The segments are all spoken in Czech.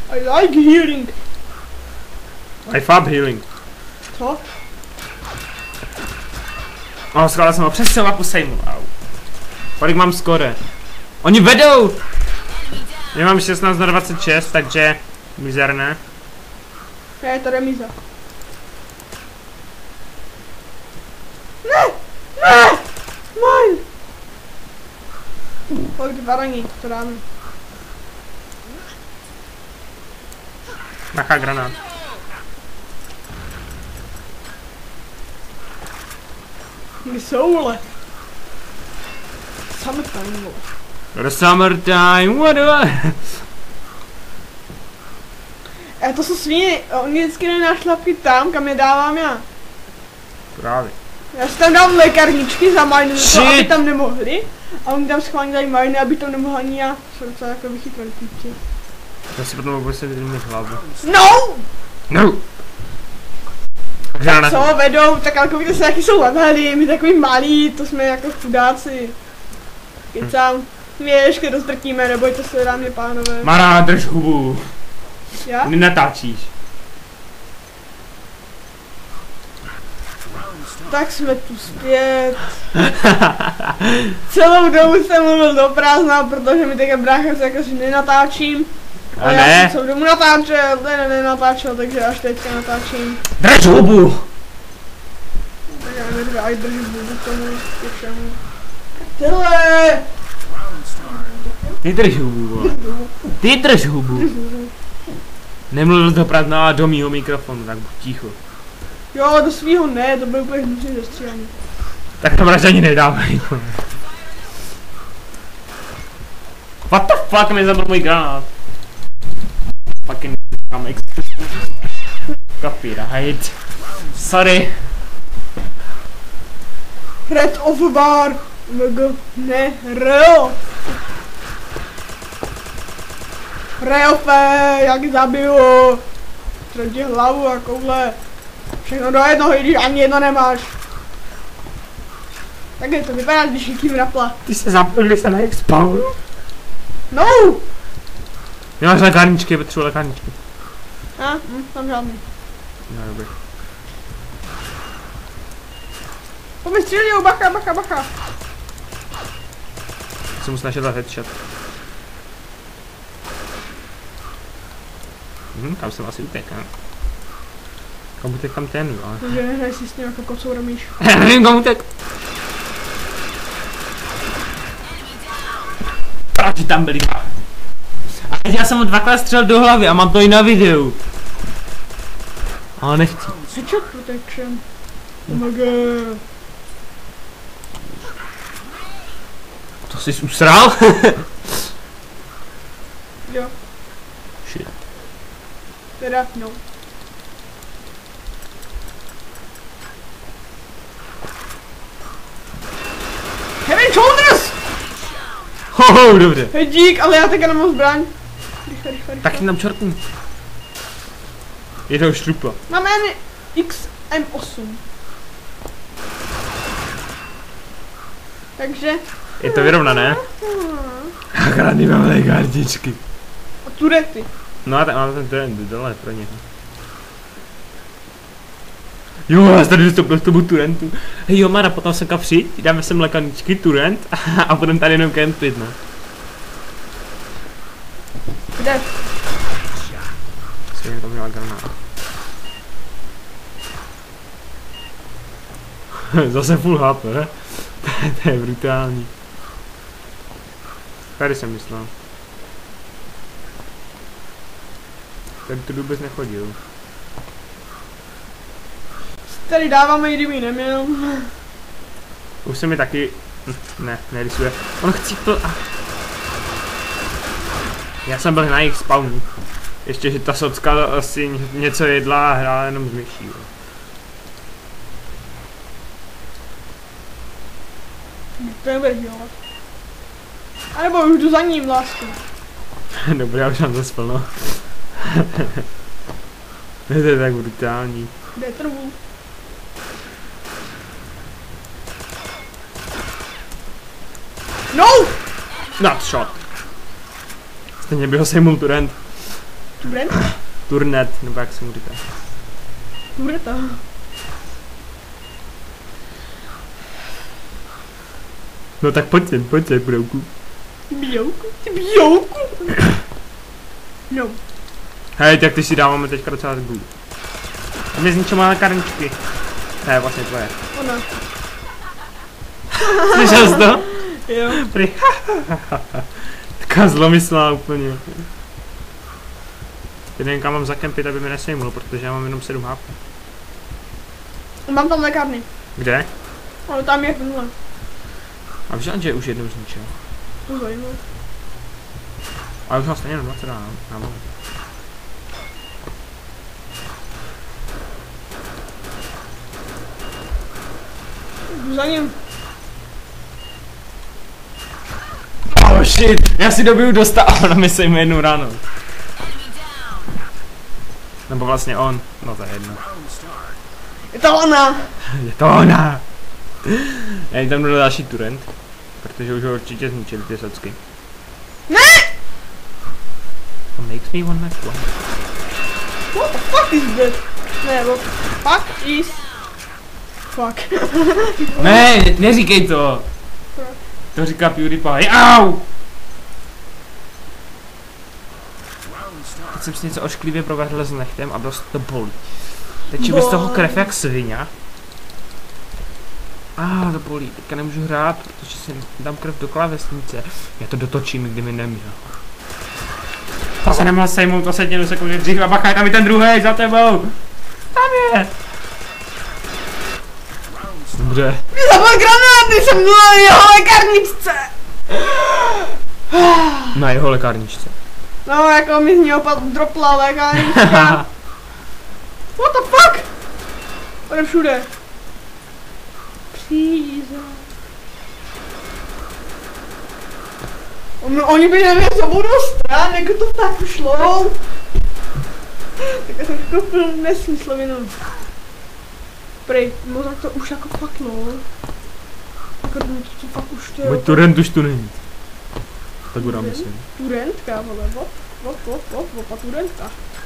I like healing. I fab healing. Co? No, schválil jsem ho přes mapu sejmu. Kolik mám skore? Oni vedou! Já mám 16 na 26, takže mizerné. Je to remíza. Ne! Ne! Můj! Pojď varaní, to dáme. Nachá granát. Kde jsou, vole? Summertime, vole. The summertime, what do I... To jsou svíny, oni vždycky nenašlapí tam, kam je dávám já. Právě. Já si tam dám lékárničky za majny, aby tam nemohli. A oni tam schválně dají majny, aby tam nemohla ani já. Jsou docela jako vychytrali týpci. Já si potom budu se mít hlavu. No! No! Tak co vedou, tak jako víte se, jaký jsou levely, my takový malí, to jsme jako chudáci. Kecám. My je ještě rozdrtíme, nebojte se, dámy pánové. Mara, drž hubu. Já? Ty natáčíš. Tak jsme tu zpět. Celou dobu jsem mluvil do prázdna, protože mi teďka brácha řekl, že nenatáčím. A já ne? jsem celou dobu natáčel, nenatáčel, takže až teďka natáčím. Drž hubu! Tak já nevím, aj držím hubu k tomu, ke všemu. Tyhle! Ty drž hubu, ty drž hubu. Nemluvil do prázdna a do mýho mikrofonu, tak buď ticho. Jo, do svýho ne, to byl úplně hnusný zestřílení. Tak tam radši ani nedávají. What the fuck, mi zabil můj granát. Fucking comics. Copyright. Sorry. Red of bar. Ne, Reo. Reofe, jak zabiju. Třetí hlavu a koule. Všechno do jednoho, i když ani jedno nemáš. Takhle to vypadá, když chytím rapla. Ty se zapili se na jejich spawn. No! Nemáš lékárničky, potřebuji lékárničky. Tam žádný. No dobrý. To mi střílil, bacha. Jsem mu snažil dát headshot. Tam jsem asi utekl. Kam utek tam ten, ale... Takže nehraj si s ním jako kocoura myš. Já nevím kam utek. Proč tam byli dva? A teď já jsem mu dvakrát střelil do hlavy a mám to i na videu. Ale nechci. Headshot protection. Oh my god. To jsi usral? Jo. Shit. Teda, no. Heavy shoulders! Hoho, dobře. Hej dík, ale já teďka nemám zbraň. Rychle. Tak jim tam čortím. Je to štrupla. Máme XM8. Takže... Je to vyrovnané? Akorát nemáme kartičky. A turety. No a tak mám ten turret dole pro něho. Jo, já jsem tady vystoupil z tomu turentu. Hej jo, Mara, potom sem přijď, dáme sem lékárničky, turent a budeme tady jenom kempit, no. Kde? Stejně to měla granát. Zase full HP, to je brutální. Tady jsem myslel. Tady tu vůbec nechodil. Tady dáváme, i kdyby neměl. Už se mi taky... Ne, nerysuje. On chcípl a... Já jsem byl na jejich spawnu. Ještě, že ta socka asi něco jedla a hrála jenom s myší. To nebudeš dělat. A nebo už jdu za ním, lásku. Dobrý, já už mám zase plno. To je tak brutální. Kde je ten vůl? No! Not shot. Stejně by ho sejmul turent. Brent? Turnet, nebo jak se mu říká. Tureta. No tak pojď sem, brouku. Brouku. No. Hej, tak ty si dáváme teďka docela zbůj. A my zničíme malé karničky. Ne, vlastně tvoje. Ona. Slyšel jsi to? Jo. Prý. Taká zlomyslná úplně. Jedenka mám zakempit, aby mi nesejmulo, protože já mám jenom 7 HP. Mám tam lékárny. Kde? Ale tam je tenhle. A víš, že už jednou zničil. To zajímavé. Ale už mám stejně na 20 dá, mám. Za ním. Oh shit, já si dobiju dostat a ona mi sejme jednou ráno. Nebo vlastně on, no to je jedno. Je to ona. Je to ona. Já jí tam jdu další turent, protože už ho určitě zničili ty socky. Ne! What makes me want my one? What the fuck is that? Ne, what the fuck is... Fuck. Ne, neříkej to. To říká PewDiePie. Au! Teď jsem si něco ošklivě provedl s nechtem a dost to bolí. Teď mi z toho krev jak svině. To bolí, teďka nemůžu hrát, protože si dám krev do klávesnice. Já to dotočím, kdy mi nemůžu. To se nemohl sejmout, to se jednu sekundu dřív a bacha, tam je ten druhý za tebou. Tam je. Dobře. Zapal granáty jsem na jeho lékárničce. Na jeho lékárničce. No, jako mi z něho dropla lékárnička. What the fuck? On je všude. Příze. Oni by neměli za budou stran, jako to tak šlo. Tak já jsem koupil nesmyslovinu. Prej, možná to už jako fakt no. Jako to fakt už to je. Můj turent už tu není. Tak budám myslím. Turentka, vole, opa turentka.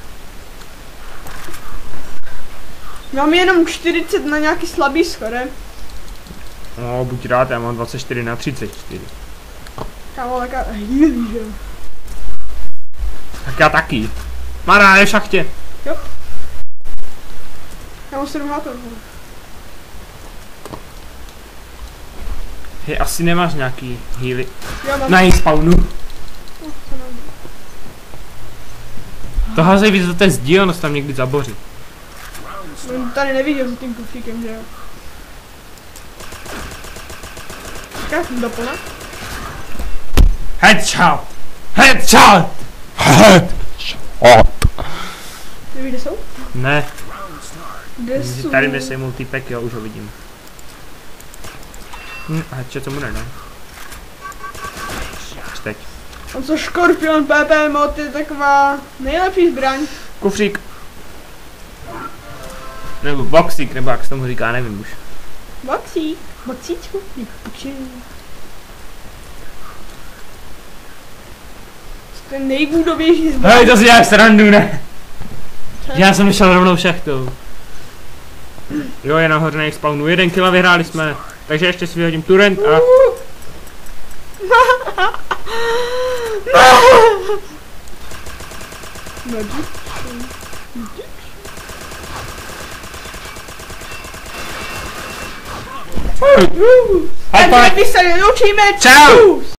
Mám jenom 40 na nějaký slabý skore. No, buď rád, já mám 24 na 34. Kámo, taká hýlí, že? Tak já taky. Mara, je v šachtě. Jo. Já mám 7 HP. Hej, asi nemáš nějaký healy. Jo, mám. Na jejich spawnu. To házej víc do té zdi, ono se tam někdy zaboří. On tady neviděl za tím kufíkem, že jo? Čeká, jsem doplna. Headshot! Headshot! Headshot! Nevíš, kde jsou? Ne, Kde jsou? tady mi sejmul týpek, jo, už ho vidím. A headshot tomu nedá. Teď. On co Škorpion PP mod je taková nejlepší zbraň. Kufřík. Nebo boxík, nebo jak se tomu říká, nevím už. Boxík. Boxíčku. To je nejvůdovější zbraň. Hej, to si děláš srandu, ne? Já jsem šel rovnou šachtou. Jo, je nahoře na jejich spawnu. 1 kill vyhráli jsme. Takže ještě si vyhodím turent a... High five! My se neučíme. Čau!